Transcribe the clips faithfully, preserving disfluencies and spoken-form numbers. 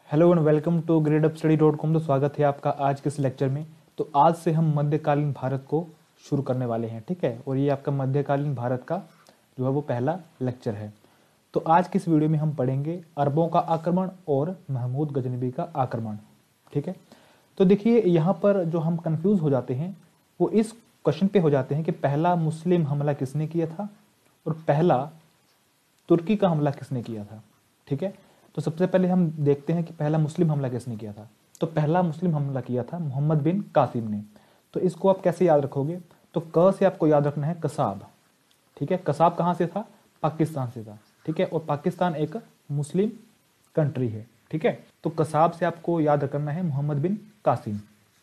Hello and welcome to gradeup study dot com. तो स्वागत है आपका आज के इस लेक्चर में। तो आज से हम मध्यकालीन भारत को शुरू करने वाले हैं, ठीक है। और ये आपका मध्यकालीन भारत का जो है वो पहला लेक्चर है। तो आज की इस वीडियो में हम पढ़ेंगे अरबों का आक्रमण और महमूद गजनबी का आक्रमण, ठीक है। तो देखिए यहाँ पर जो हम कंफ्यूज हो जाते हैं वो इस क्वेश्चन पे हो जाते हैं कि पहला मुस्लिम हमला किसने किया था और पहला तुर्की का हमला किसने किया था, ठीक है। तो सबसे पहले हम देखते हैं कि पहला मुस्लिम हमला किसने किया था। तो पहला मुस्लिम हमला किया था मोहम्मद बिन कासिम ने। तो इसको आप कैसे याद रखोगे? तो क से आपको याद रखना है कसाब, ठीक है। कसाब कहाँ से था? पाकिस्तान से था, ठीक है। और पाकिस्तान एक मुस्लिम कंट्री है, ठीक है। तो कसाब से आपको याद रखना है मोहम्मद बिन कासिम।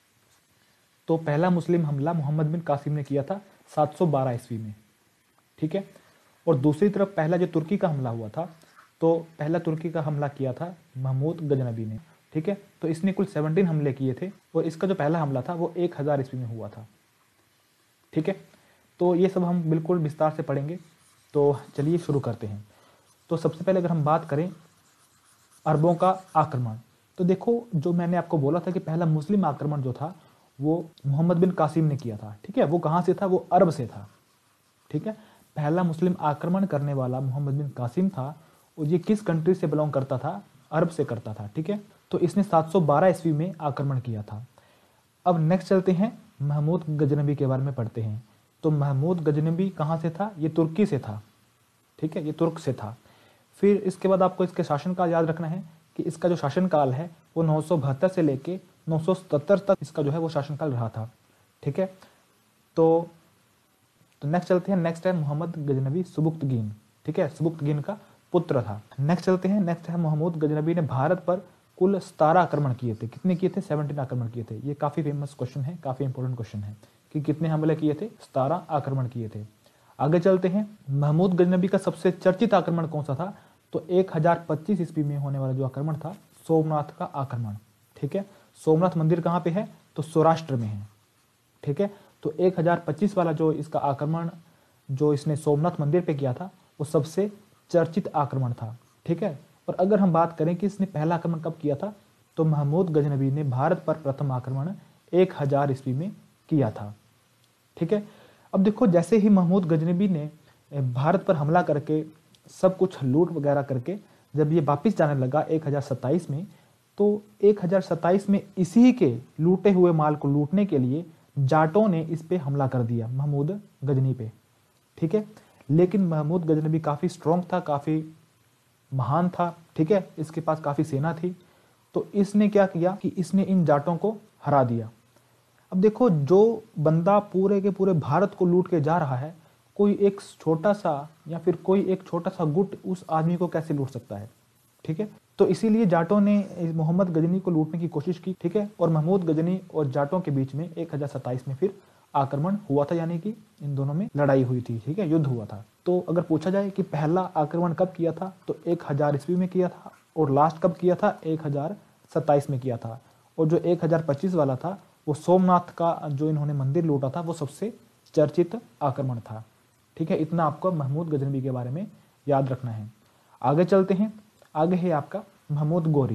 तो पहला मुस्लिम हमला मोहम्मद बिन कासिम ने किया था सात सौ बारह ईस्वी में, ठीक है। और दूसरी तरफ पहला जो तुर्की का हमला हुआ था, तो पहला तुर्की का हमला किया था महमूद गजनबी ने, ठीक है। तो इसने कुल सत्रह हमले किए थे और इसका जो पहला हमला था वो एक हज़ार ईस्वी में हुआ था, ठीक है। तो ये सब हम बिल्कुल विस्तार से पढ़ेंगे। तो चलिए शुरू करते हैं। तो सबसे पहले अगर हम बात करें अरबों का आक्रमण, तो देखो जो मैंने आपको बोला था कि पहला मुस्लिम आक्रमण जो था वो मोहम्मद बिन कासिम ने किया था, ठीक है। वो कहाँ से था? वो अरब से था, ठीक है। पहला मुस्लिम आक्रमण करने वाला मोहम्मद बिन कासिम था और ये किस कंट्री से बिलोंग करता था? अरब से करता था, ठीक है। तो इसने सात सौ बारह ईस्वी में आक्रमण किया था। अब नेक्स्ट चलते हैं महमूद गजनबी के बारे में पढ़ते हैं। तो महमूद गजनबी कहाँ से था? ये तुर्की से था, ठीक है। ये तुर्क से था। फिर इसके बाद आपको इसके शासनकाल याद रखना है कि इसका जो शासनकाल है वो नौ सौ बहत्तर से लेके नौ सौ सतहत्तर तक इसका जो है वो शासनकाल रहा था, ठीक है। तो तो नेक्स्ट चलते हैं। नेक्स्ट है मोहम्मद गजनबी सुबुक्तगीन, ठीक है। सुबुक्तगीन का पुत्र था। नेक्स्ट चलते हैं। नेक्स्ट है महमूद गजनबी ने भारत पर कुल सतारह आक्रमण किए थे। कितने किए थे? सत्रह आक्रमण किए थे। ये काफी फेमस क्वेश्चन है, काफी इंपॉर्टेंट क्वेश्चन है कि कितने हमले किए थे? सतारह आक्रमण किए थे। आगे चलते हैं। महमूद गजनबी का सबसे चर्चित आक्रमण कौन सा था? तो एक हजार पच्चीस ईस्वी में होने वाला जो आक्रमण था सोमनाथ का आक्रमण, ठीक है। सोमनाथ मंदिर कहाँ पे है? तो सौराष्ट्र में है, ठीक है। तो एक हजार पच्चीस वाला जो इसका आक्रमण जो इसने सोमनाथ मंदिर पे किया था वो सबसे चर्चित आक्रमण था, ठीक है। और अगर हम बात करें कि इसने पहला आक्रमण कब किया था, तो महमूद गजनबी ने भारत पर प्रथम आक्रमण एक हजार ईस्वी में किया था, ठीक है। अब देखो जैसे ही महमूद गजनबी ने भारत पर हमला करके सब कुछ लूट वगैरह करके जब ये वापिस जाने लगा एक हजार सत्ताईस में, तो एक हजार सत्ताईस में इसी के लूटे हुए माल को लूटने के लिए जाटों ने इस पे हमला कर दिया महमूद गजनी पे, ठीक है। लेकिन महमूद गजनबी काफ़ी स्ट्रॉन्ग था, काफ़ी महान था, ठीक है। इसके पास काफ़ी सेना थी। तो इसने क्या किया कि इसने इन जाटों को हरा दिया। अब देखो जो बंदा पूरे के पूरे भारत को लूट के जा रहा है, कोई एक छोटा सा या फिर कोई एक छोटा सा गुट उस आदमी को कैसे लूट सकता है, ठीक है। तो इसीलिए जाटों ने मोहम्मद गजनी को लूटने की कोशिश की, ठीक है। और महमूद गजनी और जाटों के बीच में एक हजार सत्ताईस में फिर आक्रमण हुआ था, यानी कि इन दोनों में लड़ाई हुई थी, ठीक है, युद्ध हुआ था। तो अगर पूछा जाए कि पहला आक्रमण कब किया था, तो एक हजार ईस्वी में किया था और लास्ट कब किया था? एक हजार सत्ताईस में किया था। और जो एक हजार पच्चीस वाला था वो सोमनाथ का जो इन्होंने मंदिर लूटा था वो सबसे चर्चित आक्रमण था, ठीक है। इतना आपको महमूद गजनबी के बारे में याद रखना है। आगे चलते हैं। आगे है आपका महमूद गोरी,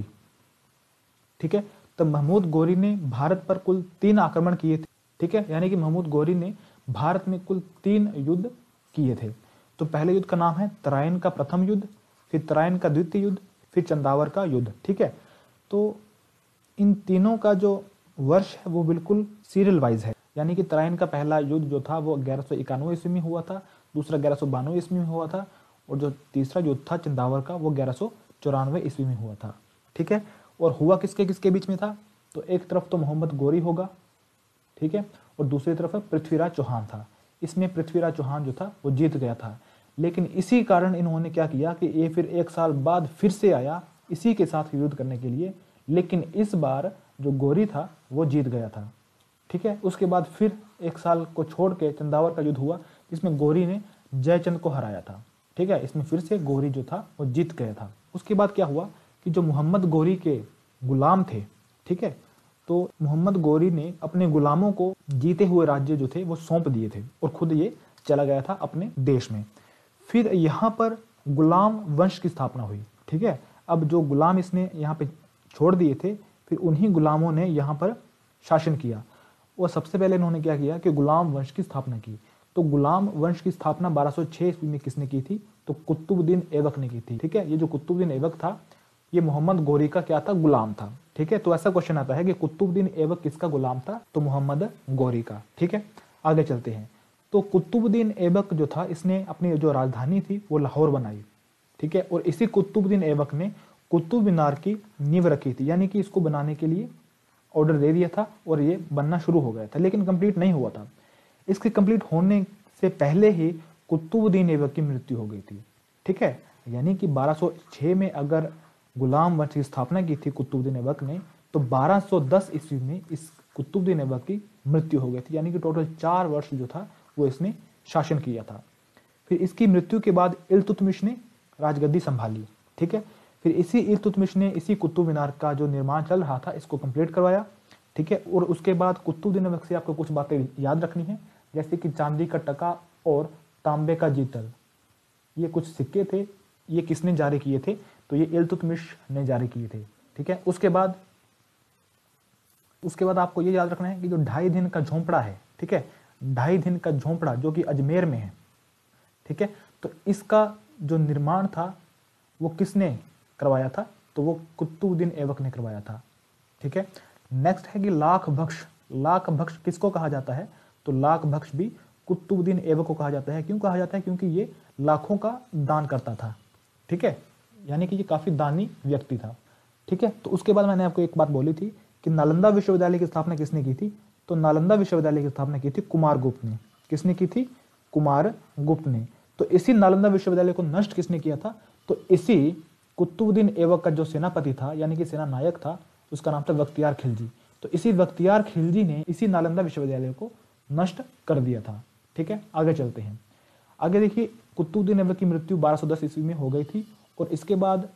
ठीक है। तो महमूद गोरी ने भारत पर कुल तीन आक्रमण किए थे, ठीक है। यानी कि महमूद गोरी ने भारत में कुल तीन युद्ध किए थे। तो पहले युद्ध का नाम है तराइन का प्रथम युद्ध, फिर तराइन का द्वितीय युद्ध, फिर चंदावर का युद्ध, ठीक है। तो इन तीनों का जो वर्ष है वो बिल्कुल सीरियल वाइज है। यानी कि तराइन का पहला युद्ध जो था वो ग्यारह सौ इक्यानवे ईस्वी में हुआ था, दूसरा ग्यारह सौ बानवे ईस्वी में हुआ था और जो तीसरा युद्ध था चंदावर का वो ग्यारह सौ चौरानवे ईस्वी में हुआ था, ठीक है। और हुआ किसके किसके बीच में था? तो एक तरफ तो मोहम्मद गोरी होगा, ठीक है, और दूसरी तरफ पृथ्वीराज चौहान था। इसमें पृथ्वीराज चौहान जो था वो जीत गया था। लेकिन इसी कारण इन्होंने क्या किया कि ये फिर एक साल बाद फिर से आया इसी के साथ युद्ध करने के लिए, लेकिन इस बार जो गोरी था वो जीत गया था, ठीक है। उसके बाद फिर एक साल को छोड़ के चंदावर का युद्ध हुआ जिसमें गोरी ने जयचंद को हराया था, ठीक है। इसमें फिर से गोरी जो था वो जीत गया था। उसके बाद क्या हुआ कि जो मोहम्मद गोरी के गुलाम थे, ठीक है, तो मोहम्मद गोरी ने अपने गुलामों को जीते हुए राज्य जो थे वो सौंप दिए थे और खुद ये चला गया था अपने देश में। फिर यहाँ पर गुलाम वंश की स्थापना हुई, ठीक है। अब जो गुलाम इसने यहाँ पे छोड़ दिए थे, फिर उन्हीं गुलामों ने यहाँ पर शासन किया। और सबसे पहले इन्होंने क्या किया कि गुलाम वंश की स्थापना की। तो गुलाम वंश की स्थापना बारह सौ छह ईस्वी में किसने की थी? तो कुतुबुद्दीन ऐबक ने की थी। ठीक है, ये जो कुतुबुद्दीन ऐबक था ये मोहम्मद गौरी का क्या था? गुलाम था। ठीक है, तो ऐसा क्वेश्चन आता है कि कुतुबुद्दीन ऐबक किसका गुलाम था? तो मोहम्मद गौरी का। ठीक है, आगे चलते हैं। तो कुतुबुद्दीन ऐबक जो था इसने अपनी जो राजधानी थी वो लाहौर बनाई। ठीक है, और इसी कुतुबुद्दीन ऐबक ने कुतुब मीनार की नींव रखी थी, यानी कि इसको बनाने के लिए ऑर्डर दे दिया था और ये बनना शुरू हो गया था, लेकिन कंप्लीट नहीं हुआ था। इसके कंप्लीट होने से पहले ही कुतुबुद्दीन ऐबक की मृत्यु हो गई थी। ठीक है, यानी कि बारह सौ छह में अगर गुलाम वंश की स्थापना की थी कुतुबुद्दीन ऐबक ने, तो बारह सौ दस ईस्वी में इस कुतुबुद्दीन ऐबक की मृत्यु हो गई थी, यानी कि टोटल चार वर्ष जो था वो इसने शासन किया था। फिर इसकी मृत्यु के बाद इल्तुतमिश ने राजगद्दी संभाली। ठीक है, फिर इसी इल्तुतमिश ने इसी कुतुब मीनार का जो निर्माण चल रहा था इसको कंप्लीट करवाया। ठीक है, और उसके बाद कुतुबुद्दीन ऐबक से आपको कुछ बातें याद रखनी है, जैसे कि चांदी का टका और तांबे का जीतल, ये कुछ सिक्के थे, ये किसने जारी किए थे? तो ये इल्तुतमिश ने जारी किए थे। ठीक है, उसके बाद उसके बाद आपको ये याद रखना है कि जो ढाई दिन का झोंपड़ा है, ठीक है, ढाई दिन का झोंपड़ा जो कि अजमेर में है, ठीक है, तो इसका जो निर्माण था वो किसने करवाया था? तो वो कुतुबुद्दीन ऐबक ने करवाया था। ठीक है, नेक्स्ट है कि लाख बख्श। लाख बख्श किसको कहा जाता है? तो लाख बख्श भी कुतुबुद्दीन ऐबक को कहा जाता है। क्यों कहा जाता है? क्योंकि ये लाखों का दान करता था। ठीक है, यानी कि ये काफी दानी व्यक्ति था। ठीक है, तो उसके बाद मैंने आपको एक बात बोली थी कि नालंदा विश्वविद्यालय की स्थापना किसने की थी? तो नालंदा विश्वविद्यालय की स्थापना की थी कुमार गुप्त ने। किसने की थी? कुमार गुप्त ने। तो इसी नालंदा विश्वविद्यालय को नष्ट किसने किया था? तो इसी कुतुबुद्दीन ऐबक का जो सेनापति था, यानी कि सेना नायक था, उसका नाम था बख्तियार खिलजी। तो इसी बख्तियार खिलजी ने इसी नालंदा विश्वविद्यालय को नष्ट कर दिया था। ठीक है, आगे चलते हैं। आगे देखिए, कुतुबुद्दीन ऐबक की मृत्यु बारह सौ दस ईस्वी में हो गई थी और इसके बाद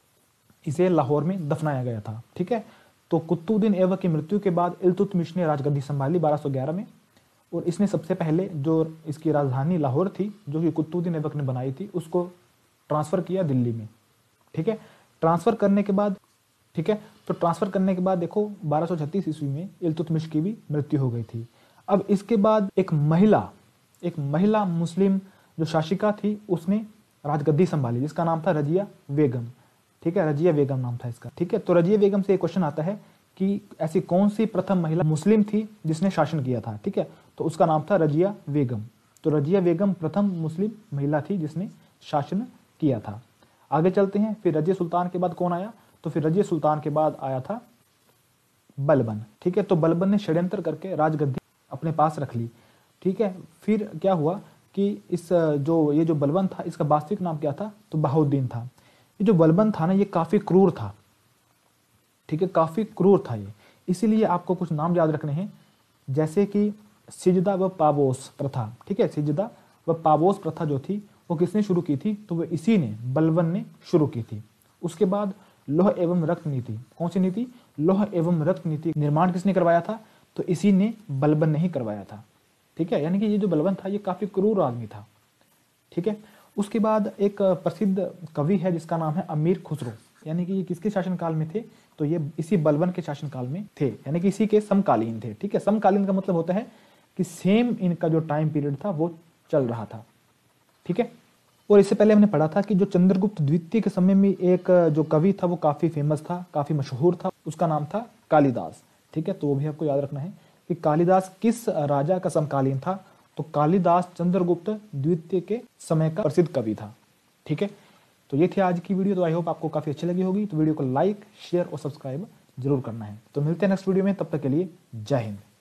इसे लाहौर में दफनाया गया था। ठीक है, तो कुतुबुद्दीन ऐबक की मृत्यु के बाद इल्तुतमिश ने राजगद्दी संभाली बारह सौ ग्यारह में, और इसने सबसे पहले जो इसकी राजधानी लाहौर थी जो कि कुतुबुद्दीन ऐबक ने बनाई थी उसको ट्रांसफर किया दिल्ली में। ठीक है, ट्रांसफर करने के बाद ठीक है तो ट्रांसफर करने के बाद देखो बारह सौ छत्तीस ईस्वी में इल्तुतमिश की भी मृत्यु हो गई थी। अब इसके बाद एक महिला एक महिला मुस्लिम जो शासिका थी उसने राजगद्दी संभाली, जिसका नाम था रजिया बेगम। ठीक है, रजिया बेगम नाम था इसका। ठीक है, तो रजिया बेगम से एक क्वेश्चन आता है कि ऐसी कौन सी प्रथम महिला मुस्लिम थी जिसने शासन किया था? ठीक है, तो उसका नाम था रजिया बेगम। तो रजिया बेगम प्रथम मुस्लिम महिला थी जिसने शासन किया था। आगे चलते हैं। फिर रजिया सुल्तान के बाद कौन आया? तो फिर रजिया सुल्तान के बाद आया था बलबन। ठीक है, तो बलबन ने षड्यंत्र करके राजगद्दी अपने पास रख ली। ठीक है, फिर क्या हुआ कि इस जो ये जो बलबन था इसका वास्तविक नाम क्या था? तो बहाउद्दीन था। ये जो बलबन था ना ये काफी क्रूर था। ठीक है, काफी क्रूर था ये, इसीलिए आपको कुछ नाम याद रखने हैं, जैसे कि सिजदा व पाबोस प्रथा। ठीक है, सिजदा व पाबोस प्रथा जो थी वो किसने शुरू की थी? तो वो इसी ने बलबन ने शुरू की थी। उसके बाद लौह एवं रक्त नीति। कौन सी नीति? लौह एवं रक्त नीति निर्माण किसने करवाया था? तो इसी ने बलबन ने ही करवाया था। ठीक है, यानी कि ये जो बलबन था ये काफी क्रूर आदमी था। ठीक है, उसके बाद एक प्रसिद्ध कवि है जिसका नाम है अमीर खुसरो, यानी कि ये किसके शासनकाल में थे? तो ये इसी बलबन के शासनकाल में थे, यानी कि इसी के समकालीन थे। ठीक है, समकालीन का मतलब होता है कि सेम इनका जो टाइम पीरियड था वो चल रहा था। ठीक है, और इससे पहले हमने पढ़ा था कि जो चंद्रगुप्त द्वितीय के समय में एक जो कवि था वो काफी फेमस था, काफी मशहूर था, उसका नाम था कालिदास। ठीक है, तो वो भी आपको याद रखना है कि कालिदास किस राजा का समकालीन था? तो कालिदास चंद्रगुप्त द्वितीय के समय का प्रसिद्ध कवि था। ठीक है, तो ये थी आज की वीडियो। तो आई होप आपको काफी अच्छी लगी होगी। तो वीडियो को लाइक, शेयर और सब्सक्राइब जरूर करना है। तो मिलते हैं नेक्स्ट वीडियो में, तब तक के लिए जय हिंद।